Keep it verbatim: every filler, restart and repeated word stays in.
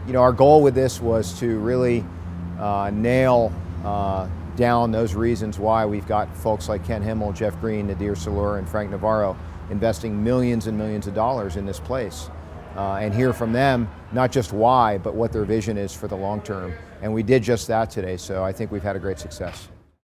you know, our goal with this was to really uh, nail uh, down those reasons why we've got folks like Ken Himmel, Jeff Green, Nadir Salur, and Frank Navarro investing millions and millions of dollars in this place. Uh, and hear from them not just why, but what their vision is for the long term. And we did just that today, so I think we've had a great success.